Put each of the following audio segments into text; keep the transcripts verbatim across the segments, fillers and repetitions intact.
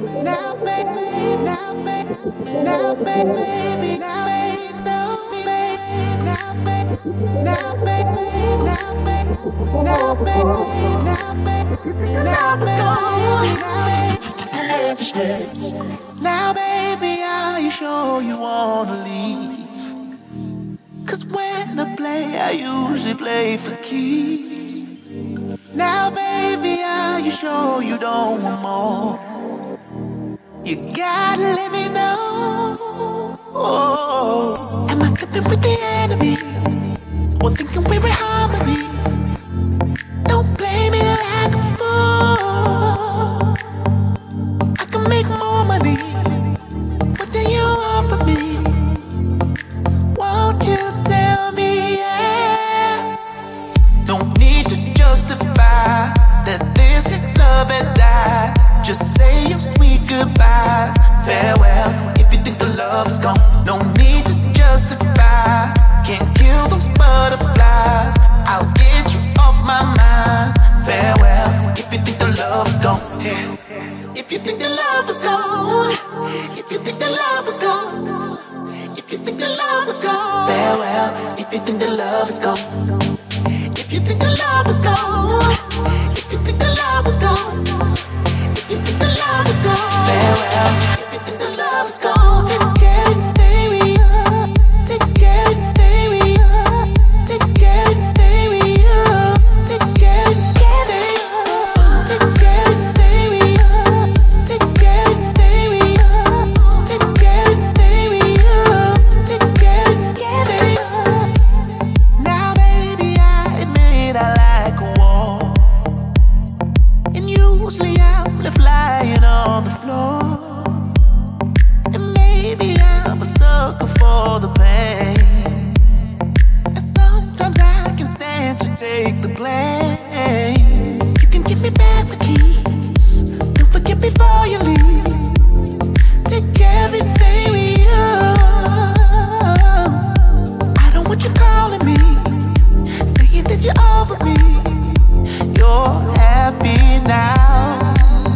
Now, baby, now, baby, now, baby, now, baby, now, baby, now, baby, now, baby, now, baby, now, baby, now, baby, now, baby, are you sure you wanna leave? Cause when I play, I usually play for keeps. Now, baby, are you sure you don't want more? You gotta let me know. Oh, am I slipping with the enemy? Or thinking we're in harmony? Don't play me like a fool. I can make more money. What do you want from me? Won't you tell me, yeah? Don't need to justify that this love had died. Just say your sweet goodbyes, farewell. If you think the love's gone, no need to justify. Can't kill those butterflies. I'll get you off my mind, farewell. If you think the love's gone, yeah. If you think the love is gone, if you think the love is gone, if you think the love is gone, farewell. If you think the love is gone, if you think the love is gone, if you think the love is gone, if you think the love is gone, farewell. If you think the love is gone, together stay we are, together stay we are, together stay we are, together stay are, together stay we are, together stay we are, together stay we are, together stay are. Now, baby, I admit I like a war, and usually I'm left lying on the floor. And maybe I'm a sucker for the pain, and sometimes I can stand to take the blame. You can give me back my keys, don't forget before you leave. Take everything we own. I don't want you calling me, saying that you're over me. You're happy now.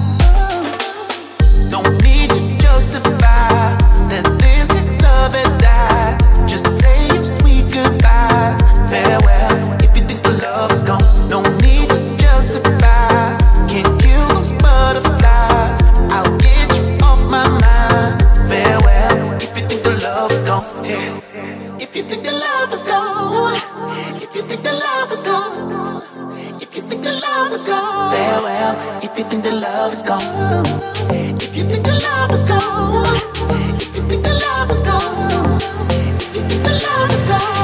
Don't need to justify that this love had died. Just say your sweet goodbyes, farewell. If you think the love's gone, no need to justify. Can't kill those butterflies. I'll get you off my mind, farewell. If you think the love's gone, yeah. If you think the love is gone, if you think the love is gone, if you think the love is gone, farewell. If you think the love is gone, if you think the love is gone, if you think the love is gone, if you think the love is gone.